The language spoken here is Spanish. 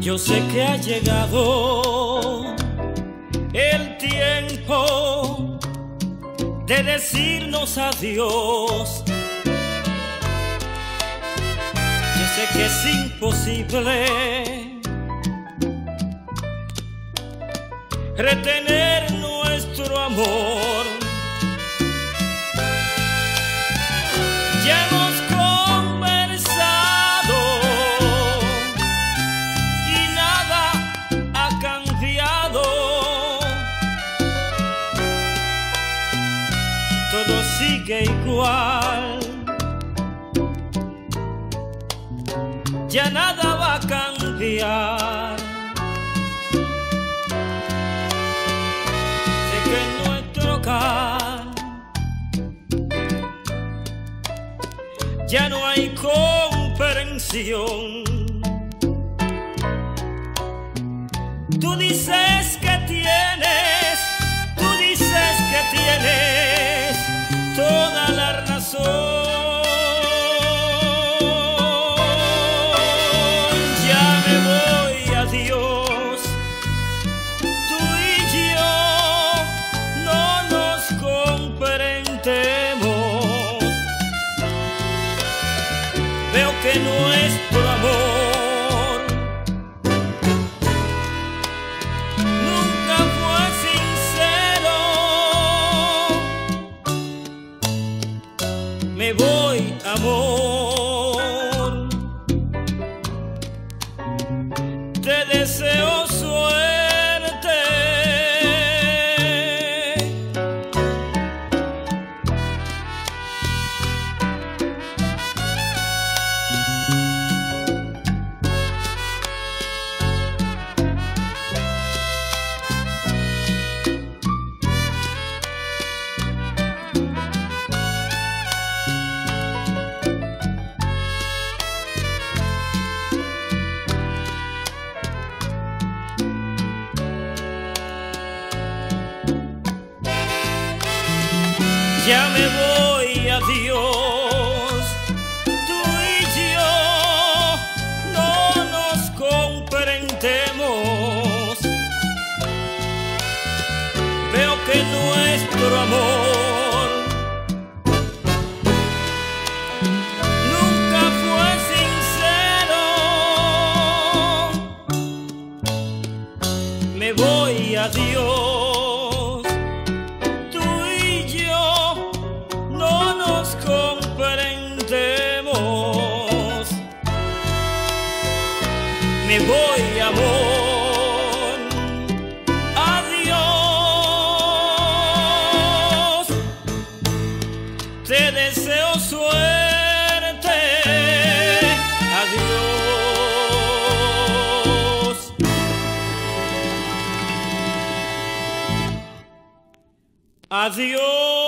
Yo sé que ha llegado el tiempo de decirnos adiós. Yo sé que es imposible retener nuestro amor. Ya hemos conversado y nada ha cambiado. Todo sigue igual. Ya nada va a cambiar. Sé que en nuestro hogar ya no hay comprensión. Tú dices que tienes toda la razón. Ya me voy, adiós. Tú y yo no nos comprendemos. Veo que nuestro amor nunca fue sincero. Me voy, amor. Te deseo suerte. Ya me voy, adiós. Tú y yo no nos comprendemos. Veo que nuestro amor nunca fue sincero. Me voy, adiós. Comprendemos. Me voy, amor. Adiós. Te deseo suerte. Adiós. Adiós.